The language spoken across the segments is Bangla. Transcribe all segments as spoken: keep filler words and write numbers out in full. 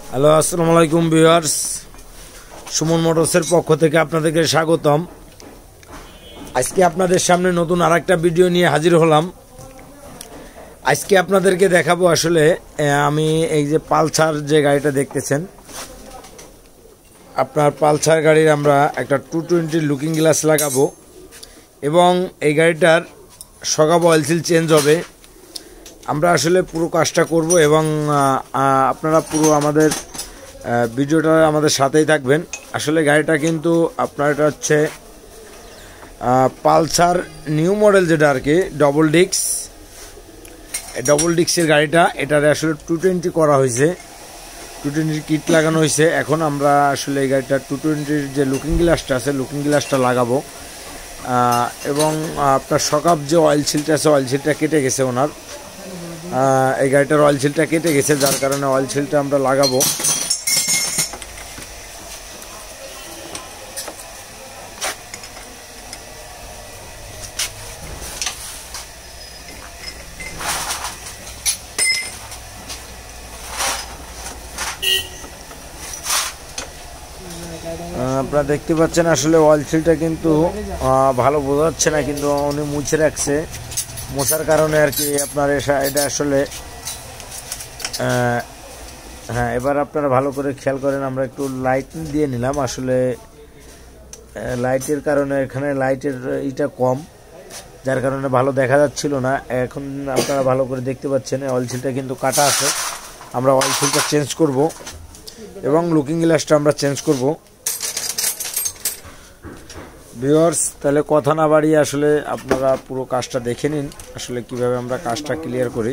হ্যালো, আসসালামু আলাইকুম ভিউয়ার্স। সুমন মোটরসের পক্ষ থেকে আপনাদেরকে স্বাগতম। আজকে আপনাদের সামনে নতুন আরেকটা ভিডিও নিয়ে হাজির হলাম। আজকে আপনাদেরকে দেখাবো আসলে আমি এই যে পালসার যে গাড়িটা দেখতেছেন, আপনার পালসার গাড়ির আমরা একটা টু টোয়েন্টির লুকিং গ্লাস লাগাবো এবং এই গাড়িটার সকাব অয়েল সিল চেঞ্জ হবে। আমরা আসলে পুরো কাজটা করব এবং আপনারা পুরো আমাদের ভিডিওটা আমাদের সাথেই থাকবেন। আসলে গাড়িটা কিন্তু আপনার এটা হচ্ছে পালসার নিউ মডেল, যেটা আর কি ডবল ডিক্স ডবল ডিক্সের গাড়িটা। এটারে আসলে টু টোয়েন্টি করা হয়েছে, টু টোয়েন্টির কিট লাগানো হয়েছে। এখন আমরা আসলে এই গাড়িটা টু টোয়েন্টির যে লুকিং গ্লাসটা আছে, লুকিং গ্লাসটা লাগাবো এবং আপনার সকাব যে অয়েল সিলটা আছে, অয়েল সিলটা কেটে গেছে ওনার। এই গাড়িটার অয়েল সিলটা কেটে গেছে, যার কারণে অয়েল সিলটা আমরা লাগাবো। আপনারা দেখতে পাচ্ছেন আসলে অয়েল সিলটা কিন্তু ভালো বোঝা যাচ্ছে না, কিন্তু উনি মুছে রাখছে। মোছার কারণে আর কি আপনার এটা আসলে হ্যাঁ, এবার আপনারা ভালো করে খেয়াল করেন। আমরা একটু লাইট দিয়ে নিলাম, আসলে লাইটের কারণে এখানে লাইটের ইটা কম, যার কারণে ভালো দেখা যাচ্ছিল না। এখন আপনারা ভালো করে দেখতে পাচ্ছেন অয়েল সিলটা কিন্তু কাটা আছে। আমরা অয়েল সিলটা চেঞ্জ করব এবং লুকিং গ্লাসটা আমরা চেঞ্জ করব। ভিউয়ার্স, তাহলে কথা না বাড়িয়ে আসলে আপনারা পুরো কাজটা দেখে নিন, আসলে কিভাবে আমরা কাজটা ক্লিয়ার করি।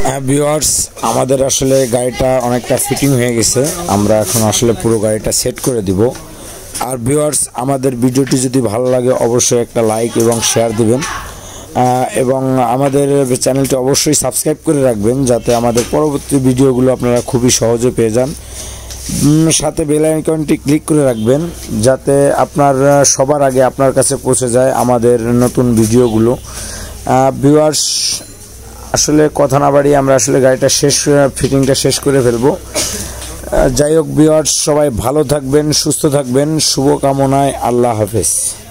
ভিউয়ার্স, আমাদের আসলে গাড়িটা অনেকটা ফিটিং হয়ে গেছে, আমরা এখন আসলে পুরো গাড়িটা সেট করে দিব। আর ভিউয়ার্স, আমাদের ভিডিওটি যদি ভালো লাগে অবশ্যই একটা লাইক এবং শেয়ার দিবেন, এবং আমাদের চ্যানেলটি অবশ্যই সাবস্ক্রাইব করে রাখবেন যাতে আমাদের পরবর্তী ভিডিওগুলো আপনারা খুবই সহজে পেয়ে যান। সাথে বেল আইকনটি ক্লিক করে রাখবেন যাতে আপনার সবার আগে আপনার কাছে পৌঁছে যায় আমাদের নতুন ভিডিওগুলো। ভিউয়ার্স, আসলে কথা না বাড়িয়ে আমরা আসলে গাড়িটা শেষ ফিটিংটা শেষ করে ফেলবো। যাই হোক ভিউয়ার্স, সবাই ভালো থাকবেন, সুস্থ থাকবেন, শুভকামনায়, আল্লাহ হাফেজ।